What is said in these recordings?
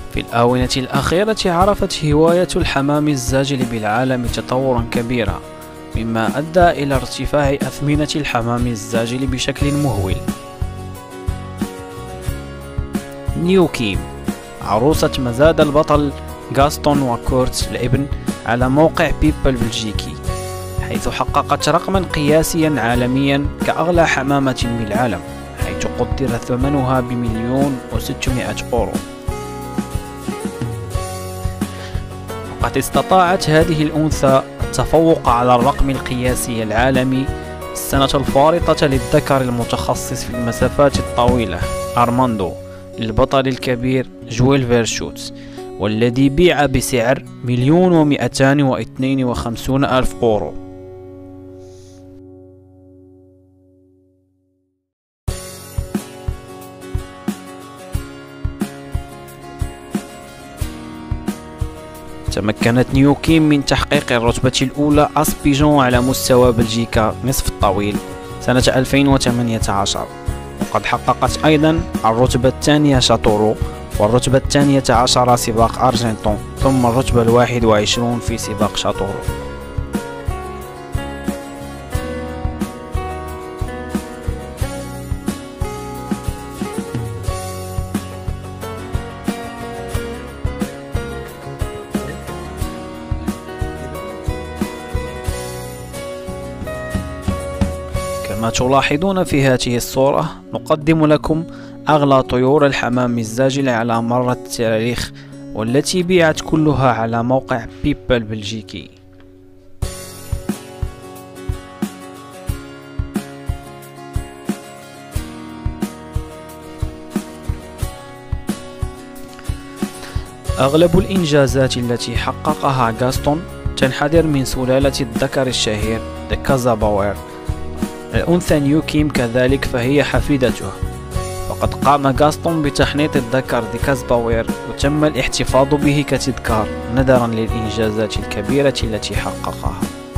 في الآونة الأخيرة عرفت هواية الحمام الزاجل بالعالم تطورا كبيرا، مما أدى إلى ارتفاع أثمنة الحمام الزاجل بشكل مهول. نيو كيم، عروسة مزاد البطل غاستون وكورت الابن على موقع بيبل بلجيكي، حيث حققت رقما قياسيا عالميا كأغلى حمامة بالعالم، حيث قدر ثمنها ب1,600,000 €. وقد استطاعت هذه الأنثى التفوق على الرقم القياسي العالمي السنة الفارطة للذكر المتخصص في المسافات الطويلة أرماندو للبطل الكبير جويل فيرشوت، والذي بيع بسعر 1,252,000 €. تمكنت نيو كيم من تحقيق الرتبة الأولى أسبيجون على مستوى بلجيكا نصف الطويل سنة 2018، وقد حققت أيضا الرتبة الثانية شاتورو، والرتبة الثانية عشرة سباق أرجنتون، ثم الرتبة 21 في سباق شاتورو. كما تلاحظون في هذه الصورة، نقدم لكم أغلى طيور الحمام الزاجل على مر التاريخ، والتي بيعت كلها على موقع بيبل بلجيكي. أغلب الإنجازات التي حققها غاستون تنحدر من سلالة الذكر الشهير دكازاباوير. الأنثى نيو كيم كذلك فهي حفيدته، وقد قام غاستون بتحنيط الذكر ديكازباوير، وتم الاحتفاظ به كتذكار نظرا للإنجازات الكبيرة التي حققها.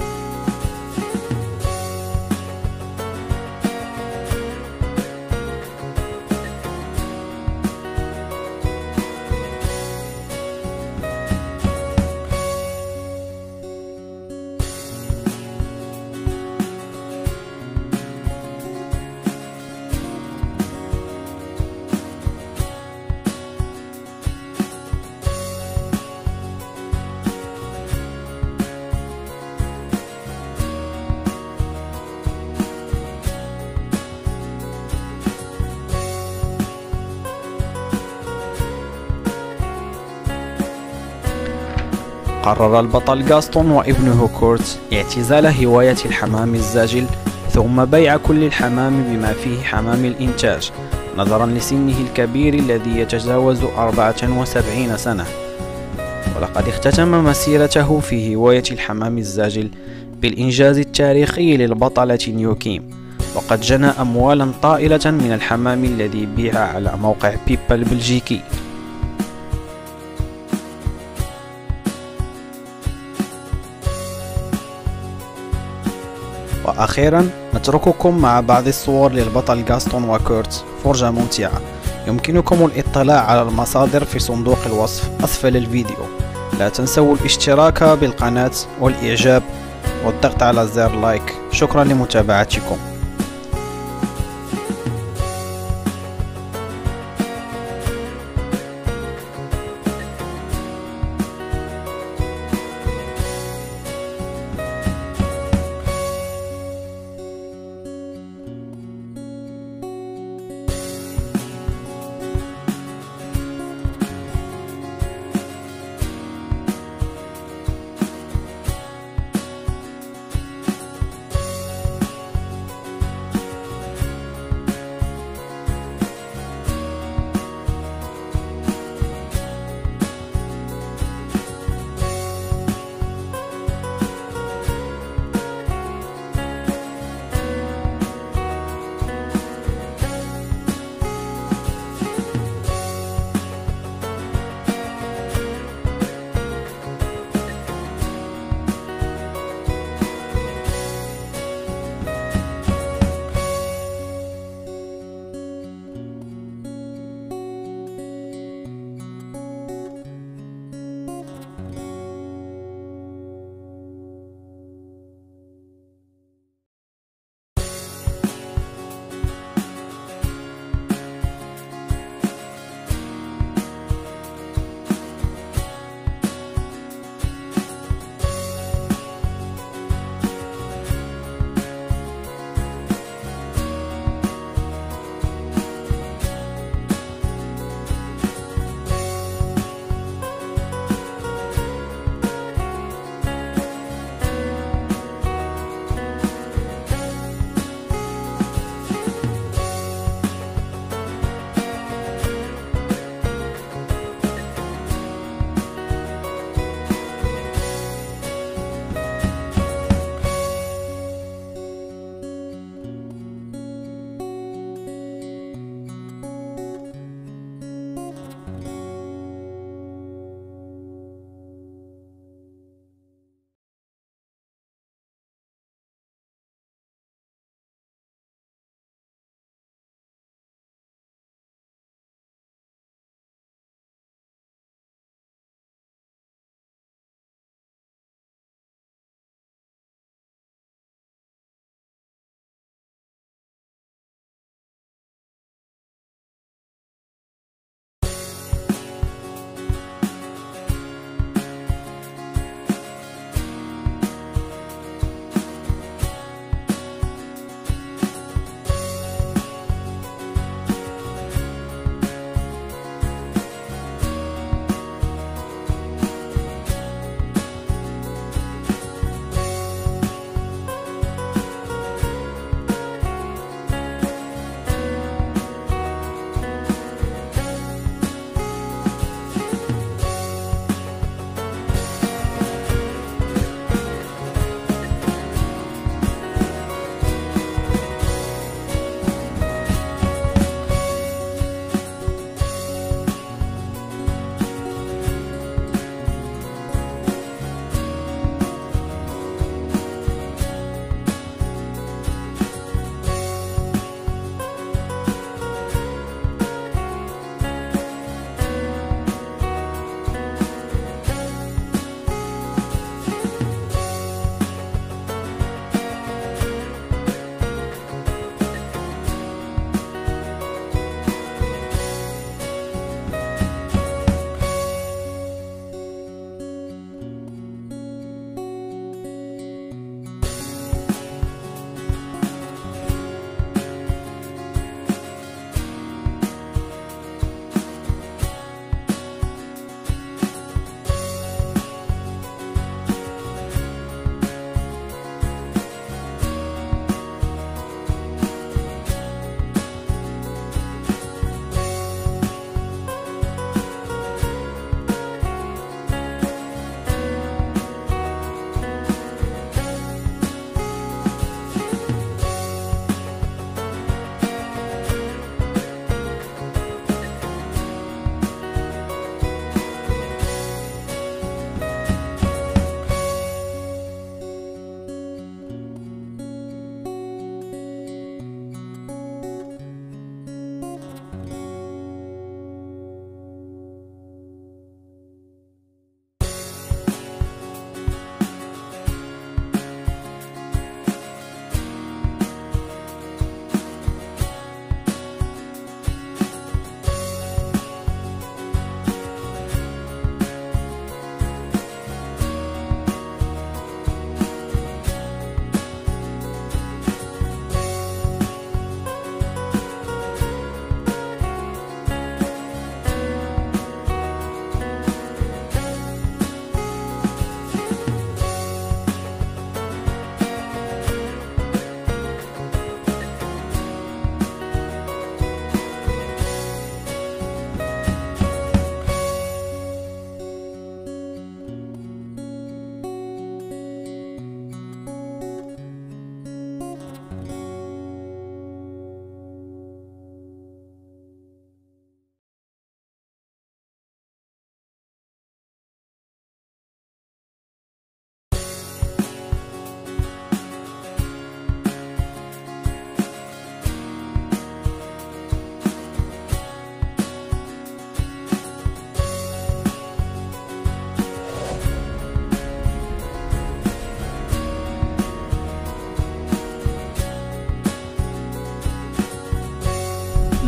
قرر البطل غاستون وابنه كورت اعتزال هواية الحمام الزاجل، ثم بيع كل الحمام بما فيه حمام الإنتاج، نظرا لسنه الكبير الذي يتجاوز 74 سنة. ولقد اختتم مسيرته في هواية الحمام الزاجل بالإنجاز التاريخي للبطلة نيو كيم، وقد جنى أموالا طائلة من الحمام الذي بيع على موقع بيبل بلجيكي. وأخيرا نترككم مع بعض الصور للبطل غاستون وكورت، فرجة ممتعة. يمكنكم الاطلاع على المصادر في صندوق الوصف أسفل الفيديو. لا تنسوا الاشتراك بالقناة والإعجاب والضغط على زر لايك. شكرا لمتابعتكم.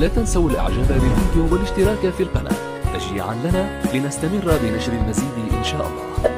لا تنسوا الاعجاب بالفيديو والاشتراك في القناة تشجيعا لنا لنستمر بنشر المزيد إن شاء الله.